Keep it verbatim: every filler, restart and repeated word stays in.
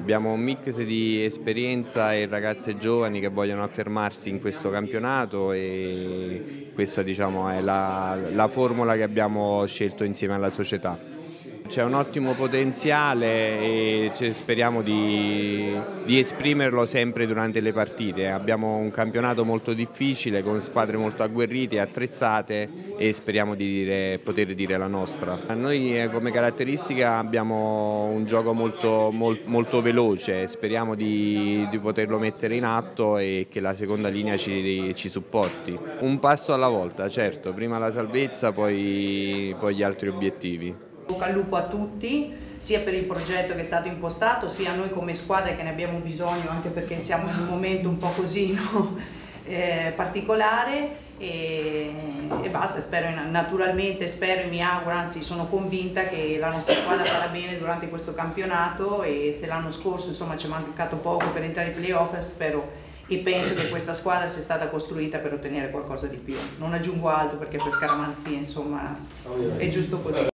Abbiamo un mix di esperienza e ragazze giovani che vogliono affermarsi in questo campionato e questa, diciamo, è la, la formula che abbiamo scelto insieme alla società. C'è un ottimo potenziale e speriamo di, di esprimerlo sempre durante le partite. Abbiamo un campionato molto difficile con squadre molto agguerrite e attrezzate e speriamo di dire, poter dire la nostra. Noi come caratteristica abbiamo un gioco molto, molto, molto veloce, speriamo di, di poterlo mettere in atto e che la seconda linea ci, ci supporti. Un passo alla volta, certo, prima la salvezza, poi, poi gli altri obiettivi. Bocca al lupo a tutti, sia per il progetto che è stato impostato, sia a noi come squadra che ne abbiamo bisogno, anche perché siamo in un momento un po' così, no? eh, particolare e, e basta. Spero, naturalmente spero e mi auguro, anzi sono convinta che la nostra squadra farà bene durante questo campionato e se l'anno scorso insomma ci è mancato poco per entrare ai playoff, spero e penso che questa squadra sia stata costruita per ottenere qualcosa di più. Non aggiungo altro perché per scaramanzia insomma è giusto così.